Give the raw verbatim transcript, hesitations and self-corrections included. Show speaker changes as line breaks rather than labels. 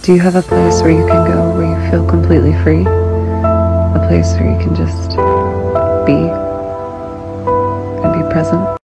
Do you have a place where you can go where you feel completely free? A place where you can just be and be present?